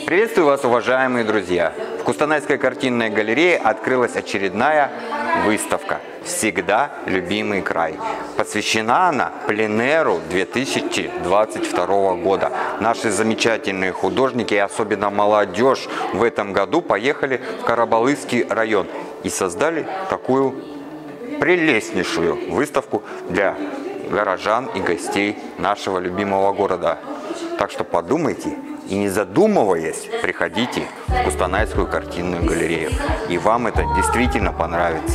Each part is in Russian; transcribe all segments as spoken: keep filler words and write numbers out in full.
Приветствую вас, уважаемые друзья! В Кустанайской картинной галерее открылась очередная выставка «Всегда любимый край». Посвящена она пленэру две тысячи двадцать второго года. Наши замечательные художники и особенно молодежь в этом году поехали в Карабалыкский район и создали такую прелестнейшую выставку для горожан и гостей нашего любимого города. Так что подумайте и, не задумываясь, приходите в Кустанайскую картинную галерею. И вам это действительно понравится.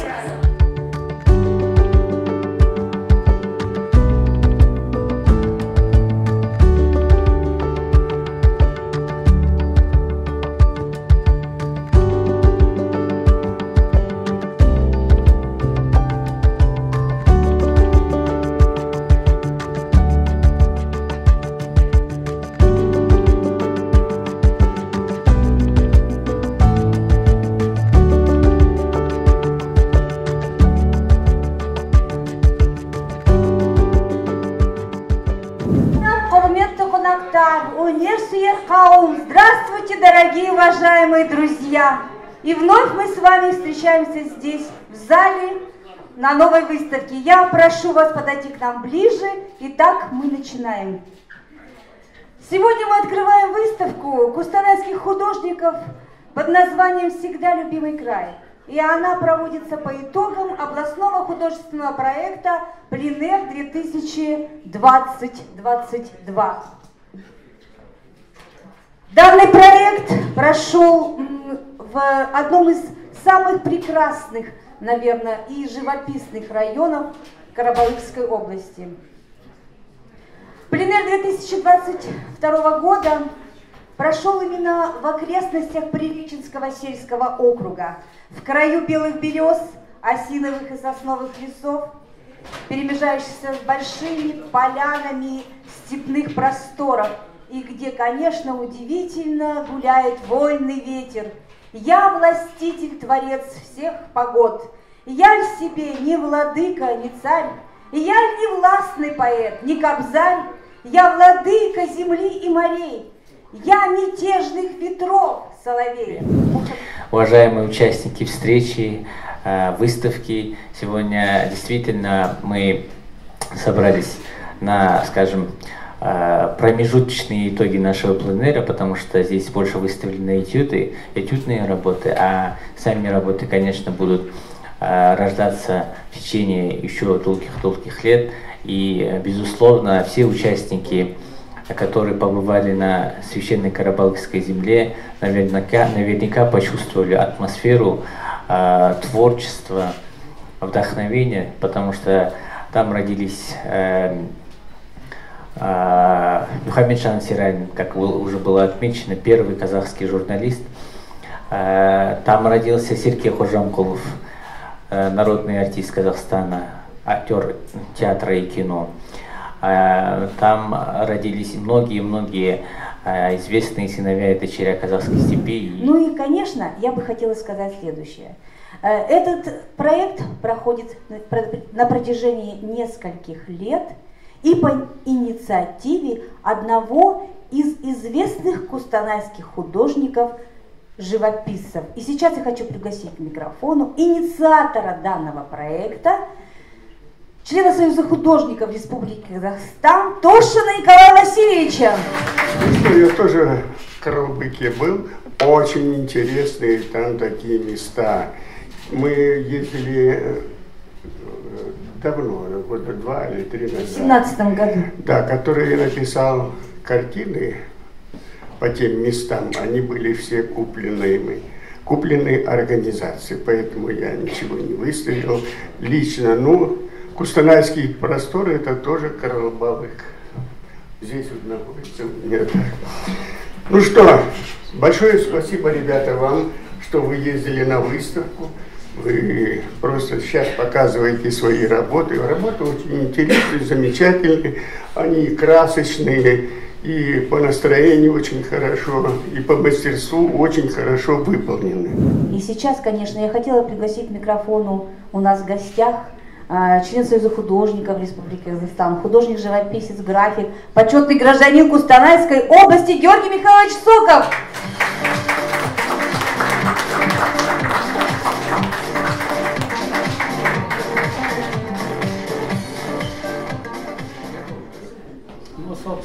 Здравствуйте, дорогие уважаемые друзья! И вновь мы с вами встречаемся здесь, в зале, на новой выставке. Я прошу вас подойти к нам ближе. Итак, мы начинаем. Сегодня мы открываем выставку кустанайских художников под названием «Всегда любимый край». И она проводится по итогам областного художественного проекта «Пленэр две тысячи двадцать двадцать два». Данный проект прошел в одном из самых прекрасных, наверное, и живописных районов Карабалыкской области. Пленэр две тысячи двадцать второго года прошел именно в окрестностях Приреченского сельского округа, в краю белых берез, осиновых и сосновых лесов, перемежающихся с большими полянами степных просторов, и где, конечно, удивительно гуляет вольный ветер. Я властитель, творец всех погод. Я ль себе не владыка, не царь, я ль не властный поэт, не кобзарь, я владыка земли и морей, я мятежных ветров соловей. Уважаемые участники встречи, выставки, сегодня действительно мы собрались на, скажем, промежуточные итоги нашего пленэра, потому что здесь больше выставлены этюды, этюдные работы, а сами работы, конечно, будут рождаться в течение еще долгих-долгих лет. И, безусловно, все участники, которые побывали на священной Карабалыкской земле, наверняка, наверняка почувствовали атмосферу э, творчества, вдохновения, потому что там родились э, Мухаммеджан Сирайн, как уже было отмечено, первый казахский журналист. Там родился Сергей Хожамкулов, народный артист Казахстана, актер театра и кино. Там родились многие-многие известные сыновья и дочеря казахской степи. Ну и, конечно, я бы хотела сказать следующее. Этот проект проходит на протяжении нескольких лет и по инициативе одного из известных кустанайских художников-живописцев. И сейчас я хочу пригласить к микрофону инициатора данного проекта, члена Союза художников Республики Казахстан Тошина Николая Васильевича. Ну что, я тоже в Карабалыке был. Очень интересные там такие места. Мы ездили давно, года два или три назад. В семнадцатом году. Да, которые я написал картины по тем местам, они были все куплены, куплены организацией, поэтому я ничего не выставил лично. Ну, Кустанайский простор — это тоже Карабалык. Здесь вот находится у меня. Ну что, большое спасибо, ребята, вам, что вы ездили на выставку. Вы просто сейчас показываете свои работы. Работы очень интересные, замечательные. Они красочные, и по настроению очень хорошо, и по мастерству очень хорошо выполнены. И сейчас, конечно, я хотела пригласить к микрофону у нас в гостях член Союза художников Республики Казахстан, художник-живописец, график, почетный гражданин Кустанайской области Георгий Михайлович Соков.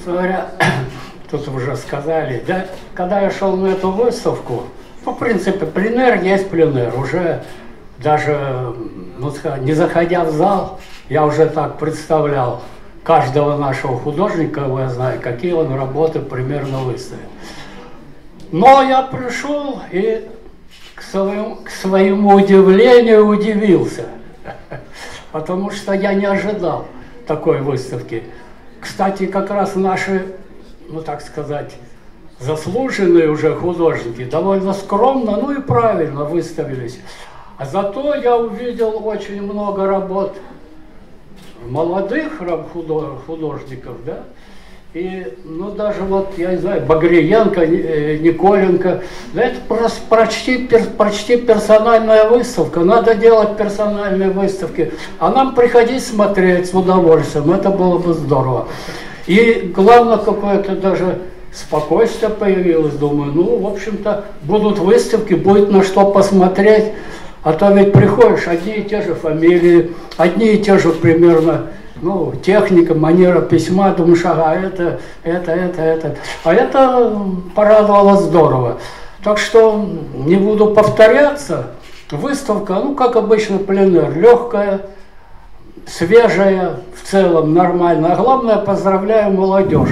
собственно говоря, тут уже сказали, да, когда я шел на эту выставку, ну, в принципе, пленэр есть пленэр. Уже даже, ну, не заходя в зал, я уже так представлял каждого нашего художника, я знаю, какие он работы примерно выставит. Но я пришел и к своему, к своему удивлению удивился, потому что я не ожидал такой выставки. Кстати, как раз наши, ну так сказать, заслуженные уже художники довольно скромно, ну и правильно выставились. А зато я увидел очень много работ молодых художников, да, и, ну, даже вот, я не знаю, Багриенко, Николенко, да, это почти, почти персональная выставка, надо делать персональные выставки, а нам приходить смотреть с удовольствием, это было бы здорово. И главное, какое-то даже спокойствие появилось, думаю, ну, в общем-то, будут выставки, будет на что посмотреть, а то ведь приходишь, одни и те же фамилии, одни и те же примерно, ну, техника, манера письма, думаешь, ага, это, это, это, это. А это порадовало здорово. Так что не буду повторяться. Выставка, ну, как обычно, пленэр, легкая, свежая, в целом нормально. А главное, поздравляю молодежь.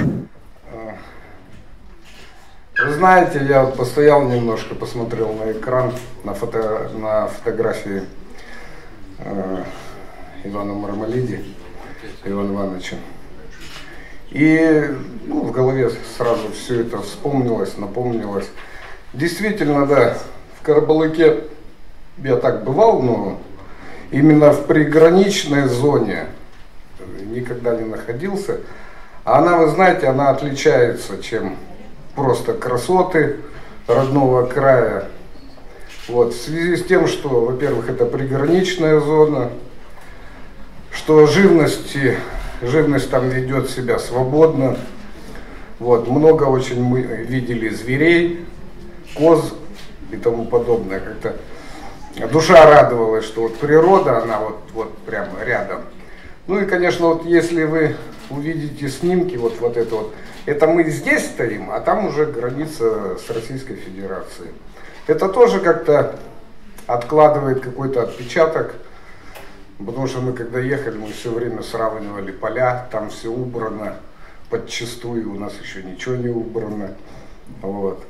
Вы знаете, я вот постоял немножко, посмотрел на экран, на, фото, на фотографии э, Ивана Мармалиди, Ивана Ивановича. И, ну, в голове сразу все это вспомнилось, напомнилось. Действительно, да, в Карабалыке я так бывал, но именно в приграничной зоне никогда не находился. А она, вы знаете, она отличается, чем просто красоты родного края. Вот, в связи с тем, что, во-первых, это приграничная зона, что живности, живность там ведет себя свободно. Вот, много очень мы видели зверей, коз и тому подобное. Как-то душа радовалась, что вот природа, она вот, вот прямо рядом. Ну и, конечно, вот если вы увидите снимки, вот, вот это вот, это мы здесь стоим, а там уже граница с Российской Федерацией. Это тоже как-то откладывает какой-то отпечаток, потому что мы когда ехали, мы все время сравнивали поля, там все убрано подчистую, у нас еще ничего не убрано. Вот.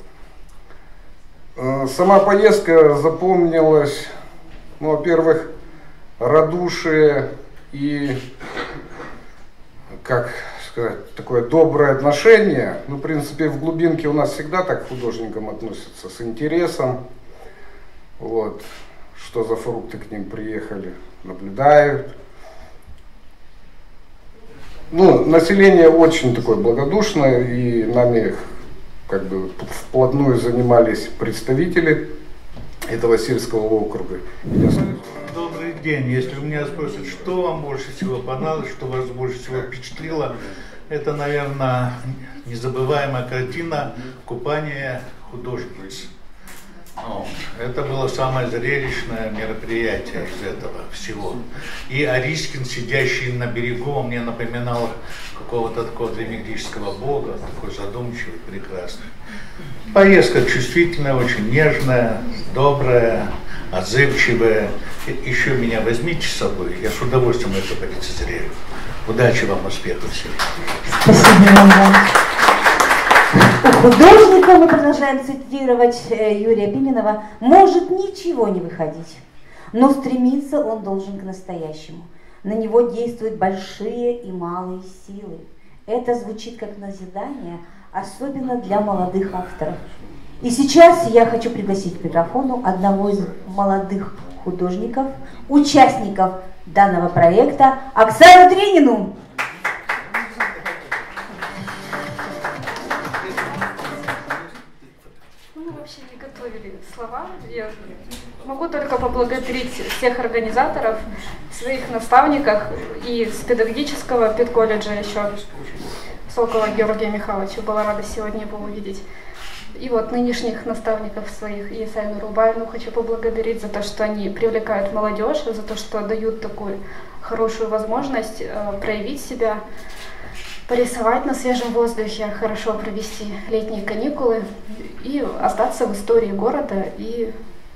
Сама поездка запомнилась, ну, во-первых, радушие и, как сказать, такое доброе отношение. Ну, в принципе, в глубинке у нас всегда так к художникам относятся, с интересом. Вот, что за фрукты к ним приехали, наблюдают. Ну, население очень такое благодушное, и нами как бы вплотную занимались представители этого сельского округа. Добрый день. Если у меня спросят, что вам больше всего понравилось, что вас больше всего впечатлило, это, наверное, незабываемая картина «Купание художниц». Это было самое зрелищное мероприятие из этого всего. И Арискин, сидящий на берегу, он мне напоминал какого-то такого древнегреческого бога, такой задумчивый, прекрасный. Поездка чувствительная, очень нежная, добрая, отзывчивая. Еще меня возьмите с собой, я с удовольствием это полицезрею. Удачи вам, успехов всем. Спасибо вам. У художника, мы продолжаем цитировать Юрия Пименова, может ничего не выходить, но стремиться он должен к настоящему. На него действуют большие и малые силы. Это звучит как назидание, особенно для молодых авторов. И сейчас я хочу пригласить к микрофону одного из молодых художников, участников данного проекта, Оксану Тренину. Мы вообще не готовили слова. Я могу только поблагодарить всех организаторов, своих наставников и с педагогического педколледжа еще Солкова Георгия Михайловича. Была рада сегодня его увидеть. И вот нынешних наставников своих, и Исайну Рубаевну хочу поблагодарить за то, что они привлекают молодежь, за то, что дают такую хорошую возможность э, проявить себя, порисовать на свежем воздухе, хорошо провести летние каникулы и остаться в истории города и...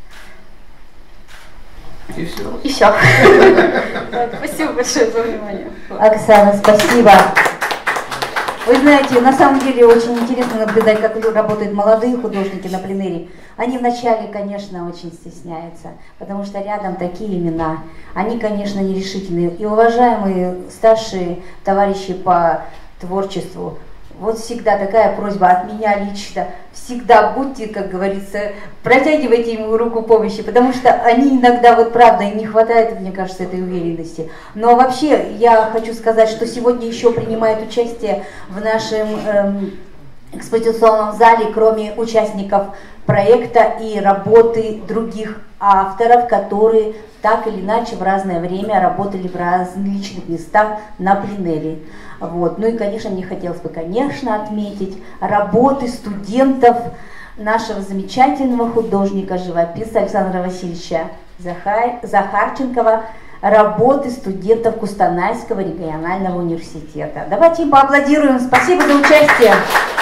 И все. И все. Спасибо большое за внимание. Оксана, спасибо. Вы знаете, на самом деле очень интересно наблюдать, как работают молодые художники на пленэре. Они вначале, конечно, очень стесняются, потому что рядом такие имена. Они, конечно, нерешительные. И уважаемые старшие товарищи по творчеству, вот всегда такая просьба от меня лично. Всегда будьте, как говорится, протягивайте ему руку помощи, потому что они иногда, вот правда, им не хватает, мне кажется, этой уверенности. Но вообще я хочу сказать, что сегодня еще принимает участие в нашем эм, экспозиционном зале, кроме участников проекта и работы других авторов, которые так или иначе в разное время работали в различных местах на пленэре. Вот. Ну и, конечно, мне хотелось бы, конечно, отметить работы студентов нашего замечательного художника, живописца Александра Васильевича Захар... Захарченкова, работы студентов Кустанайского регионального университета. Давайте им поаплодируем. Спасибо за участие.